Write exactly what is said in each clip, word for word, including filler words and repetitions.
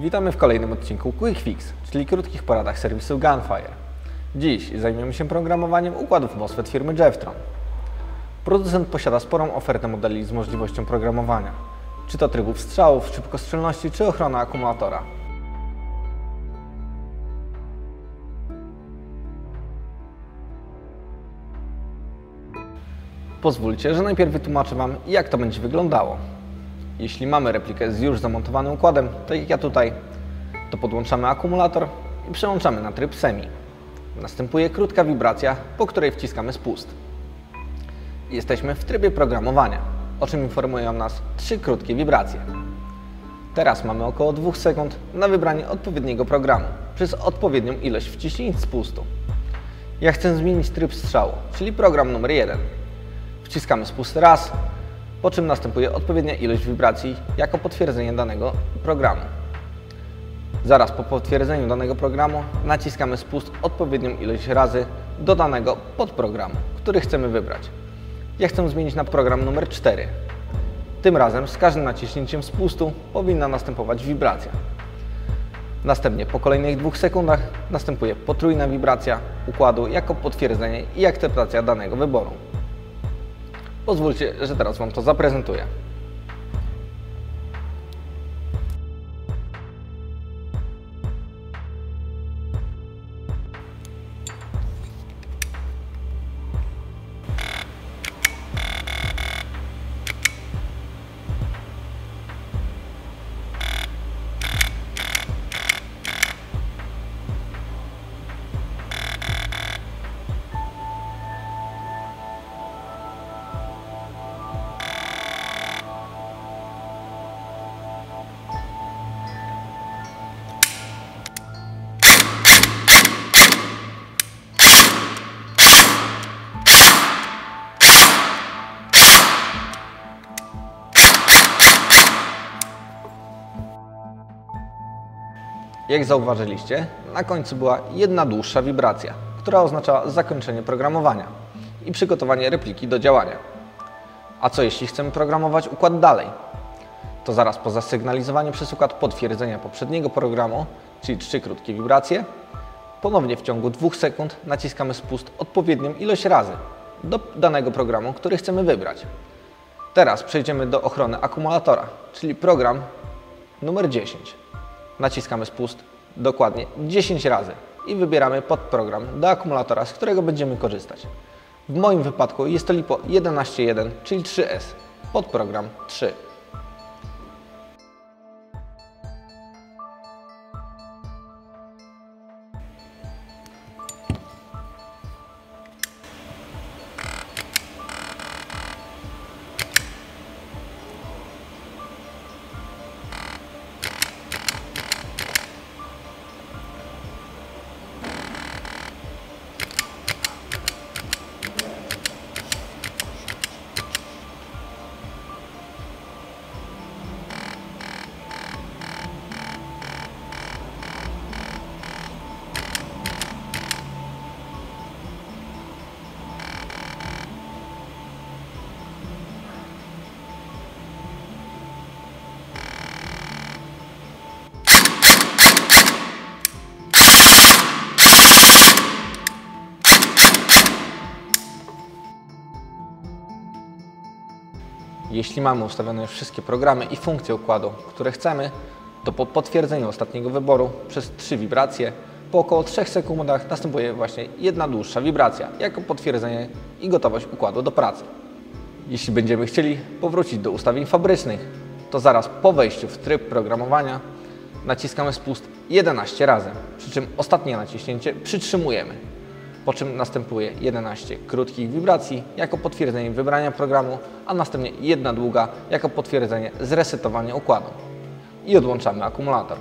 Witamy w kolejnym odcinku Quick Fix, czyli krótkich poradach serwisu Gunfire. Dziś zajmiemy się programowaniem układów MOSFET firmy Jeftron. Producent posiada sporą ofertę modeli z możliwością programowania, czy to trybów strzałów, szybkostrzelności, czy ochrona akumulatora. Pozwólcie, że najpierw wytłumaczę Wam, jak to będzie wyglądało. Jeśli mamy replikę z już zamontowanym układem, tak jak ja tutaj, to podłączamy akumulator i przełączamy na tryb semi. Następuje krótka wibracja, po której wciskamy spust. Jesteśmy w trybie programowania, o czym informują nas trzy krótkie wibracje. Teraz mamy około dwóch sekund na wybranie odpowiedniego programu przez odpowiednią ilość wciśnięć spustu. Ja chcę zmienić tryb strzału, czyli program numer jeden. Wciskamy spust raz, po czym następuje odpowiednia ilość wibracji jako potwierdzenie danego programu. Zaraz po potwierdzeniu danego programu naciskamy spust odpowiednią ilość razy do danego podprogramu, który chcemy wybrać. Ja chcę zmienić na program numer cztery. Tym razem z każdym naciśnięciem spustu powinna następować wibracja. Następnie po kolejnych dwóch sekundach następuje potrójna wibracja układu jako potwierdzenie i akceptacja danego wyboru. Pozwólcie, że teraz Wam to zaprezentuję. Jak zauważyliście, na końcu była jedna dłuższa wibracja, która oznaczała zakończenie programowania i przygotowanie repliki do działania. A co jeśli chcemy programować układ dalej? To zaraz po zasygnalizowaniu przez układ potwierdzenia poprzedniego programu, czyli trzy krótkie wibracje, ponownie w ciągu dwóch sekund naciskamy spust odpowiednią ilość razy do danego programu, który chcemy wybrać. Teraz przejdziemy do ochrony akumulatora, czyli program numer dziesięć. Naciskamy spust dokładnie dziesięć razy i wybieramy podprogram do akumulatora, z którego będziemy korzystać. W moim wypadku jest to LiPo jedenaście jeden, czyli trzy S, podprogram trzy. Jeśli mamy ustawione już wszystkie programy i funkcje układu, które chcemy, to po potwierdzeniu ostatniego wyboru przez trzy wibracje po około trzech sekundach następuje właśnie jedna dłuższa wibracja jako potwierdzenie i gotowość układu do pracy. Jeśli będziemy chcieli powrócić do ustawień fabrycznych, to zaraz po wejściu w tryb programowania naciskamy spust jedenaście razy, przy czym ostatnie naciśnięcie przytrzymujemy, po czym następuje jedenaście krótkich wibracji jako potwierdzenie wybrania programu, a następnie jedna długa jako potwierdzenie zresetowania układu. I odłączamy akumulator.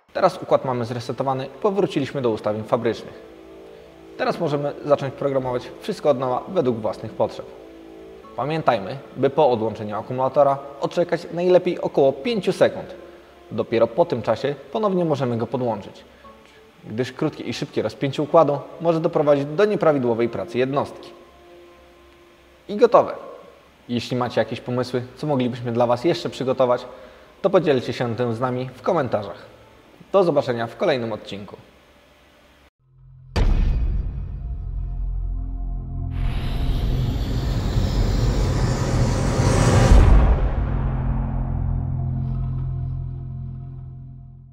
Teraz układ mamy zresetowany i powróciliśmy do ustawień fabrycznych. Teraz możemy zacząć programować wszystko od nowa według własnych potrzeb. Pamiętajmy, by po odłączeniu akumulatora odczekać najlepiej około pięć sekund. Dopiero po tym czasie ponownie możemy go podłączyć, gdyż krótkie i szybkie rozpięcie układu może doprowadzić do nieprawidłowej pracy jednostki. I gotowe. Jeśli macie jakieś pomysły, co moglibyśmy dla Was jeszcze przygotować, to podzielcie się tym z nami w komentarzach. Do zobaczenia w kolejnym odcinku.